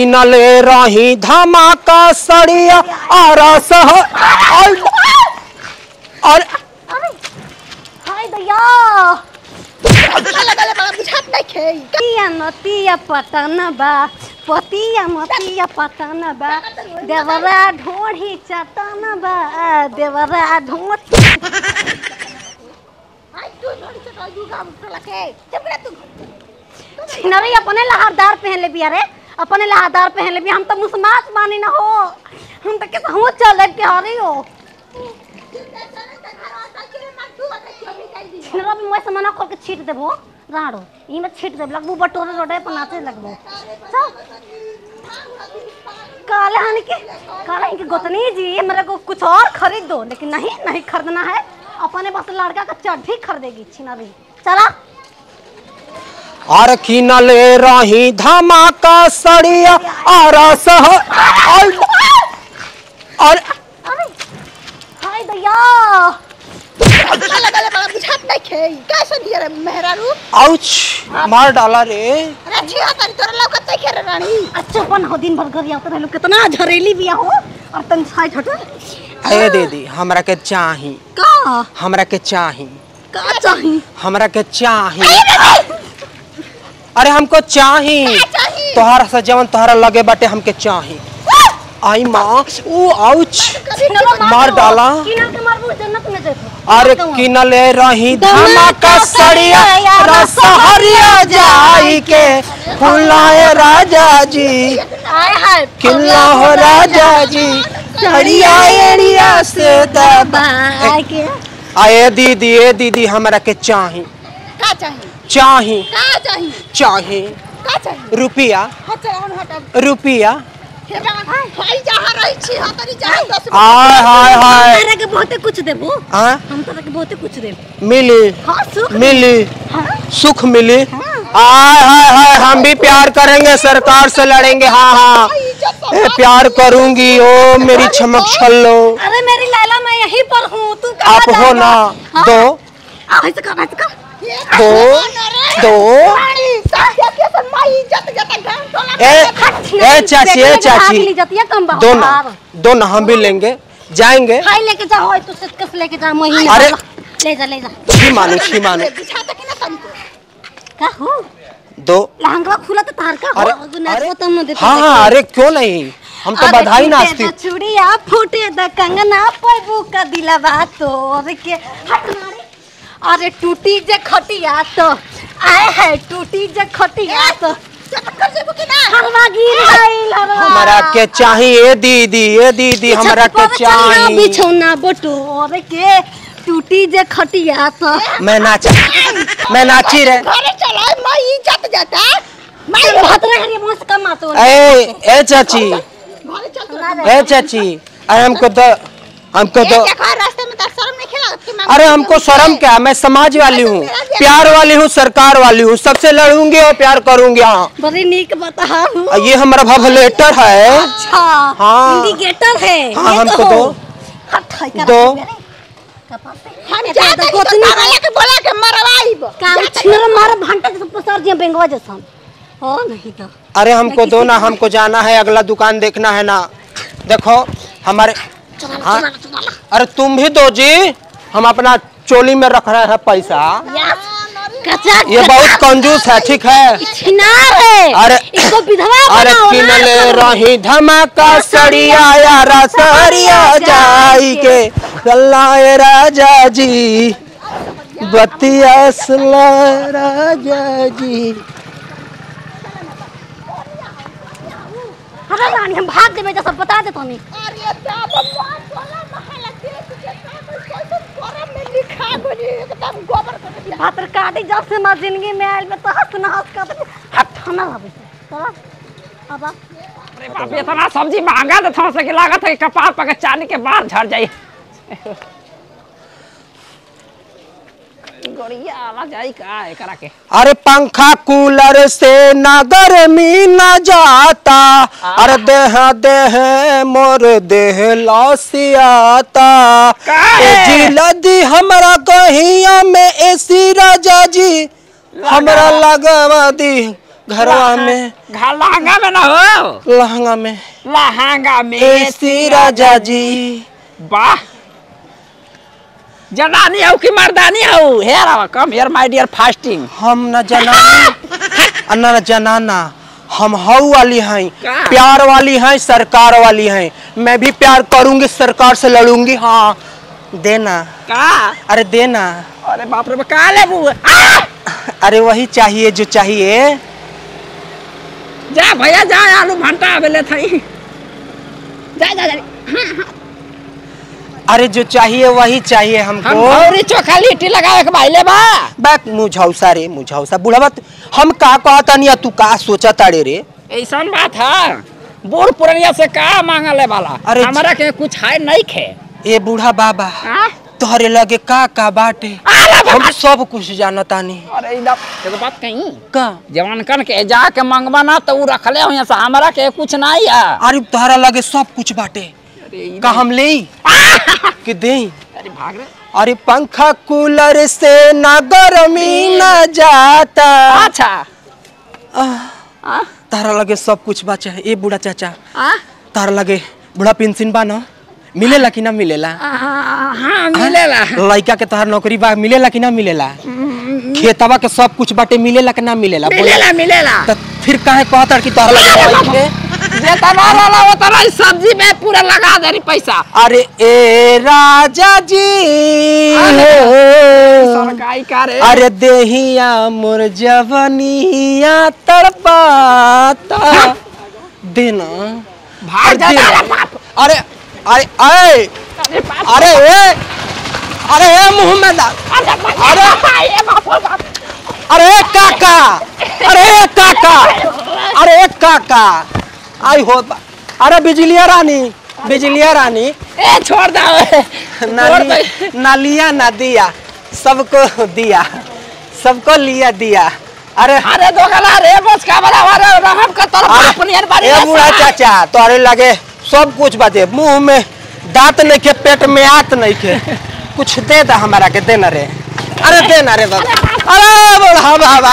नले रही धमाका सड़िया और हाय दया लगा बड़ा बुझात नहीं खे तिया नतिया पतन बा पतिया मतिया पतन बा देवरा ढोढ़ी चटन बा देवरा ढोढ़ी हाय तू ढोढ़ी चटा जुगा मुटला के चुप रे तू नरे अपने लहरदार पहन ले बिया रे अपने लहरदार पहन ले बिया हम तो मुसमात मानी ना हो हम तो कैसे हो चले के हरी हो नरा भी मैं मना खोल के छीट देबो राड़ो ई में छीट देब लगबो बटोरे रोडे पर नाचे लगबो चल काला के गोतनी जी मेरे को कुछ और खरीद दो लेकिन नहीं खरीदना है अपने बस लड़का का चड्ढी खरीदेगी छिना भी चला और किनले रही धमाका सड़िया और हाय दया लगा बड़ा बुझात नहीं खे कैसे दिया रे मेहरारू आउच मार डाला रे अरे छिया तारी तोरा लौकत नहीं खे रे रानी अच्छा पन हो दिन भर घर आवत रहलो कितना झरेली बिया हो और तन छाई छटा ए दीदी हमरा के चाही का हमरा के चाही का चाही हमरा के चाही अरे हमको चाही तोहरा से जवन तोहरा लगे बाटे हमके चाही आई माँ ओ आउच मार डाला अरे किनले रही धमाका सड़िया रसहरिया जाई के फुलाए राजा जी किल्ला हो राजा जी सड़िया एड़िया से दबा आए दीदी हमरा के चाही का चाही चाही का चाही चाही का चाही रुपया रुपया हाय जहां रही छी हतरी जहां 10 हाय तेरे के बहुते कुछ देबो हां हम तेरे के बहुते कुछ देब मिली हां सुख मिली सुख मिली हाय हम भी प्यार करेंगे सरकार से लड़ेंगे हाँ प्यार करूंगी ओ मेरी चमक छल्लो अरे मेरी लैला मैं यहीं पर हूँ तू आप हो ना दो ए चाची दो ना हम भी लेंगे जाएंगे लेके जाओ तू कस लेके जा महीने अरे ले जा छी मानो का हो दो लहंगा खुला तो तार का हो हाँ अरे क्यों नहीं हम तो बधाई नाचती चूड़िया फूटे द कंगना पैबू का दिलवा तो के हट मारे अरे टूटी जे खटिया तो आए है टूटी जे खटिया तो हलवा गिर गइल हमरा के चाहिए दीदी हमरा के चाहिए बिछौना बटोर के टूटी जे खटिया तो मैं नाची रे घरे चलो मैं इज्जत जाता मैं बहुत रहे मुंह से कम आतो ए चाची अरे हमको दो रास्ते में शर्म नहीं खेला अरे हमको शर्म क्या मैं समाज वाली हूँ प्यार वाली हूँ सरकार वाली हूँ सबसे लड़ूंगी और प्यार करूंगी हाँ बड़ी नीक बता ये हमारा भवलेटर है अच्छा हाँ इंडिकेटर है हाँ हमको दो हम जाते गोतनी वाला के बोला के मरवाईब काम छिर मार भंटा से पसर जे बेंगवा जसन हो नहीं तो अरे हमको दो ना हमको जाना है अगला दुकान देखना है ना देखो हमारे हाँ अरे तुम भी दो जी हम अपना चोली में रख रहे हैं पैसा ये बहुत कंजूस है ठीक है अरे इसको विधवा अरे किनले रही धमाका सड़िया रसहरिया जाई के गल्लाए राजा जी बतिया राजा जी अरे रानी हम भाग देबे सब बता दे तनी भातर काटी जब से मार जिंदगी में आइल में तो हंस ना हंस का हट ना हवे चला अब अरे बाप रे इतना सब्जी महंगा तो थोड़ा सा के लागत है कपार पके चानी के बाहर झड़ जाई गड़िया आला जाई का एकरा के अरे पंखा कूलर से ना गर्मी न जाता अरे देह मोर देह लौसियाता जिला दी हमरा कहिया में एसी राजा जी हमरा लगवा दी घरवा में लहंगा में ना हो, लहंगा में लहंगा में ऐसी राजा जी। वाह, जनानी हो कि मर्दानी हो? Here come here my dear fasting. हम न जनानी न जनाना, हम हाउ वाली हैं, क्या? प्यार वाली हैं, सरकार वाली हैं। मैं भी प्यार करूंगी, सरकार से लड़ूंगी। हाँ देना। का? अरे देना। अरे बाप रे, का लेबू? अरे वही चाहिए जो चाहिए। जा भैया जा, आलू भंटा आवेले थई। जा जा जा। अरे जो चाहिए वही चाहिए हमको। हम भौरी चोखा लिट्टी लगावे के भाईले बा। बैक मुझौसा रे मुझौसा, बुढ़वा हम का कहतानी तू का सोचा ताड़े रे? ऐसा बात है, बूढ़ पुरनिया से का मांगले वाला? अरे हमारा के कुछ है नहीं खे। ए बूढ़ा बाबा, तोहरे लगे का बाटे, हम सब कुछ जानतानी। अरे इधर एगो बात कहीं का जवान कन के जा के मंगवा ना तो उ रखले हो से, हमारा के कुछ नहीं है। अरे तोहरा लगे सब कुछ बाटे, का हम ले कि दे? अरे भाग रे। अरे पंखा कूलर से ना गर्मी ना जाता। अच्छा तारा लगे सब कुछ बाचे। ए बूढ़ा चाचा, आ तारा लगे बूढ़ा पेंशन बा ना? मिलेला कि ना मिलेला? हाँ मिलेला। लड़का के तोहर नौकरी बा, मिलेला कि ना मिलेला? खेतवा के सब कुछ बाटे, मिलेला कि ना मिलेला? मिलेला मिलेला। तो फिर काहे कहता कि तोहर लगे जेतना वाला उतना सब्जी में पूरा लगा दे पैसा। अरे ए राजा जी सरकारी करे। अरे देहिया मोर जवनिया तड़पाता देना। भाग जा। अरे अरे अरे अरे ए अरे ए मुंह में डाल। अरे अरे काका, अरे काका, अरे काका आई हो। अरे बिजलिया रानी, बिजलिया रानी, ए छोड़ दो। नालिया ना दिया, सबको दिया, सबको लिया दिया। अरे अरे दोगला रे बस का बड़ा रहम का तरफ अपनी बारी। ए बूढ़ा चाचा, तोरे लगे सब कुछ बाटे, मुंह में दांत नहीं के, पेट में आत नहीं के, कुछ दे दा हमारा के, देना रे। अरे देना रे बाबा। अरे बूढ़ा बाबा।